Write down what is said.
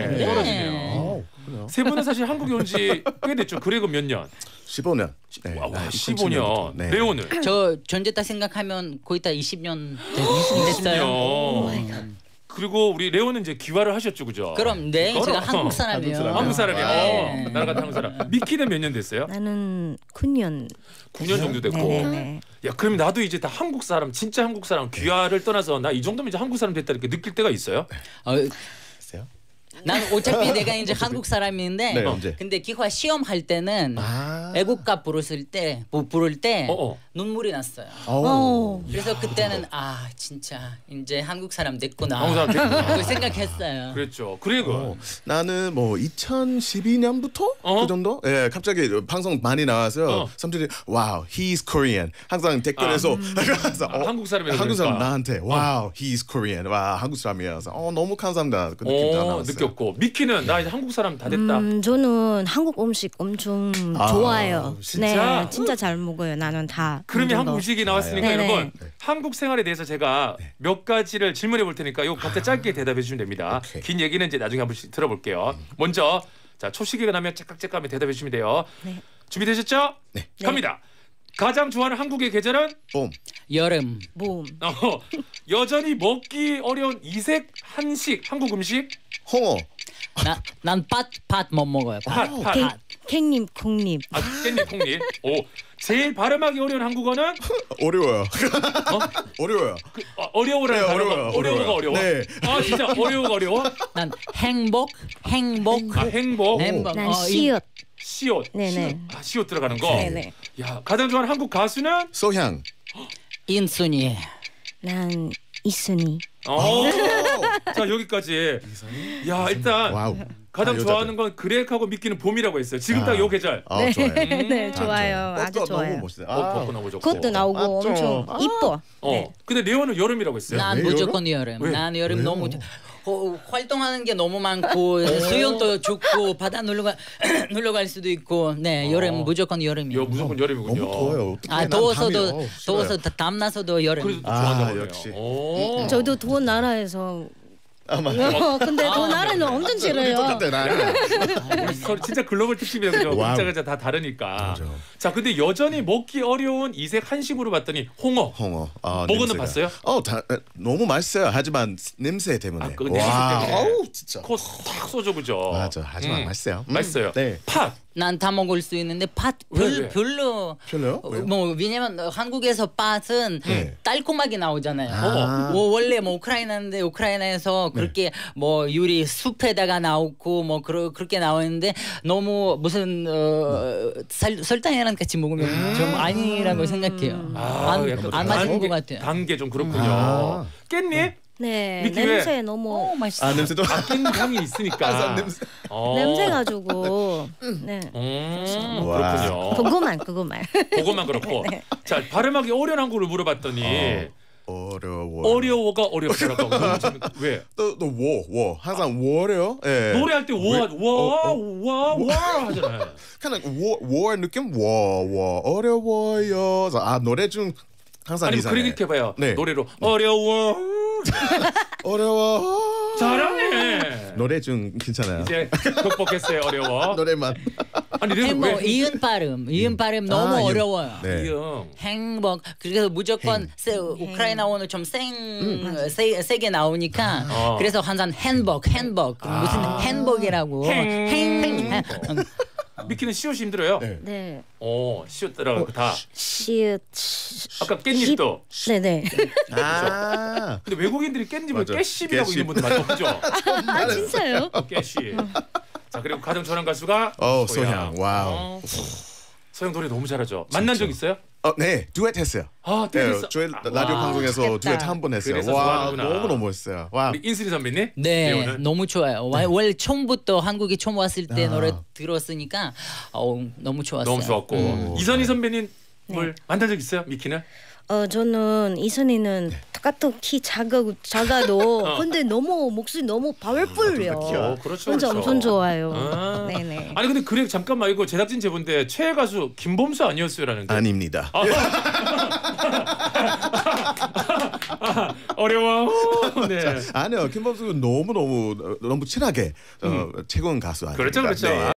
네. 떨어지네요. 세 분은 사실 한국에 온 지 꽤 됐죠. 그리고 몇 년? 15년. 네. 와, 네, 15년. 네. 레오는? 저 전제 딱 생각하면 거의 다 20년 됐어요. 20년. 그리고 우리 레오는 이제 귀화를 하셨죠, 그죠? 그럼 네, 제가 한국 사람이에요. 한국 사람이야. 네. 나랑 같은 한국 사람. 미키는 몇 년 됐어요? 나는 9년. 9년 정도 됐고. 네네네. 야, 그럼 나도 이제 다 한국 사람, 진짜 한국 사람 귀화를 떠나서 나 이 정도면 이제 한국 사람 됐다 이렇게 느낄 때가 있어요? 있어요? 난 어차피 내가 이제 한국 사람인데 네, 언제? 근데 기화 시험 할 때는 애국가 부를 때 눈물이 났어요. 그래서 그때는 아 진짜 이제 한국 사람 됐구나. 한국 사람 됐구나. 그 생각했어요. 그랬죠. 그리고 나는 뭐 2012년부터 그 정도? 예, 갑자기 방송 많이 나와서 사람들이 와우, he's Korean. 항상 댓글에서 한국 사람이라고 한국 사람 그러니까. 나한테 와우, he's Korean. 와, 한국 사람이어서 너무 감사합니다. 그 느낌 다 나왔어요. 느꼈고 미키는 나 이제 한국 사람 다 됐다. 저는 한국 음식 엄청 좋아해요. 진짜? 네, 진짜 잘 먹어요. 나는 다. 그러면 한국 음식이 나왔으니까 네네. 여러분 한국 생활에 대해서 제가 몇 가지를 질문해 볼 테니까 이거 각자 짧게 대답해 주시면 됩니다. 오케이. 긴 얘기는 이제 나중에 한 번씩 들어볼게요. 먼저 자 초시계가 나면 째깍째깍하면 대답해 주시면 돼요. 네. 준비되셨죠? 네. 갑니다. 가장 좋아하는 한국의 계절은 봄. 여름. 봄. 여전히 먹기 어려운 이색 한식 한국 음식 홍어. 난 팥 못 먹어요. 팥. 캔잎, 콩잎. 아, 깻잎 콩잎. 오 제일 발음하기 어려운 한국어는 어려워요. 어려워요. 어려워라는 네, 단어가 어려워요. 어려워가 어려워. 네. 아 진짜 어려워. 난 행복. 아 행복. 난 시옷. 시옷. 네네. 시옷 들어가는 거. 네네. 야 가장 좋아하는 한국 가수는? 소향. 인순이. 난 이순이. 자 여기까지. 야 일단 와우. 가장 여자들. 좋아하는 건 그레이하고 미끼는 봄이라고 했어요. 지금 딱 요 계절. 좋아요. 네, 좋아요. 꽃도 아주 너무 좋아요. 멋있어요. 벚꽃 너무 좋고. 그것도 나오고 맞죠. 엄청 이뻐. 네. 근데 레오는 여름이라고 했어요. 난 왜 무조건 여름. 왜? 난 여름 왜요? 너무 활동하는 게 너무 많고 수영도 좋고 바다 놀러 갈 수도 있고 네 여름 무조건 여름이에요. 무조건 여름이군요. 너무 더워요. 어떡해, 아 난 더워서도 밤이요. 더워서 담 나서도 여름. 그래도 좋아한다고 그래요. 역시. 저도 더운 나라에서. 맞아요. 근데 더운 나라는 엄청 싫어요. 똑같아 나. 우리 서로 진짜 글로벌 특집이야 그죠? 와우. 문자가 다 다르니까. 맞아. 자 근데 여전히 먹기 어려운 이색 한식으로 봤더니 홍어. 홍어. 먹어는 냄새가. 봤어요? 너무 맛있어요. 하지만 냄새 때문에. 그 냄새 때문에. 어우 진짜. 코탁 쏘죠 그죠? 맞아. 하지만 맛있어요. 맛있어요. 네. 팥. 난 다 먹을 수 있는데 팥 왜? 별로. 별로요? 왜요? 뭐 왜냐면 한국에서 팥은 달콤하게 나오잖아요. 원래 뭐 우크라이나인데 우크라이나에서 그렇게 뭐 유리 숲에다가 나오고 뭐 그렇게 나오는데 너무 무슨 설탕이랑 같이 먹으면 좀 아니라고 생각해요. 안 맞는 것 같아요. 단게 좀 그렇군요. 깻잎? 네, 미키 냄새 왜? 너무 맛있어. 냄새도. 깻잎 향이 있으니까. 냄새. 냄새 가지고 네. 그렇군요. 그거만. 그것만 그렇고. 자 발음하기 어려운 한국을 물어봤더니 어려워가 어렵더라고. 왜? 또 항상 워래요. 예. 노래할 때 와 하잖아요. 그냥 워 느낌 워 어려워요. 노래 중 항상 아니 이상해. 그렇게 해봐요. 네. 노래로 어려워. 어려워. 잘하네. 노래 중 괜찮아요. 이제 극복했어요. 어려워. 노래만. 아니 그래서 행복 왜? 이은 발음 너무 어려워요. 네. 이응. 행복 그래서 무조건 우크라이나어는 좀 세게 나오니까 그래서 항상 행복 무슨 행복이라고 미키는 시옷이 힘들어요. 네. 시옷 따라가고 다. 시읒. 아까 깻잎도. 네네. 근데 외국인들이 깻잎을 맞아. 깨씹이라고 깨씹. 있는 분들 많죠, 그죠? 아 진짜요? 깨씹. 자 그리고 가장 좋아하는 가수가 소향. 와우. 소향 노래 너무 잘하죠. 만난 적 있어요? 네, 듀엣 했어요. 듀엣. 저희 라디오 방송에서 좋겠다. 듀엣 한 번 했어요. 그래서 와, 좋아하는구나. 너무 멋있어요. 와. 우리 인슬이 선배님? 네, 배우는? 너무 좋아요. 원래 처음부터 한국에 처음 왔을 때 노래 들었으니까 너무 좋았어요. 너무 좋았고 이선희 선배님을 만난 적 있어요? 미키는? 저는 이선희는 똑같은 키 작아도 근데 너무 목소리 너무 파워풀해요. 그렇죠. 진짜 엄청 좋아요. 네네. 아니 근데 그래 잠깐만 이거 제작진 제보인데 최애 가수 김범수 아니었어요라는데. 아닙니다. 어려워. 네. 아니요, 김범수 너무 친하게 최고인 가수 아닙니까? 그렇죠. 네.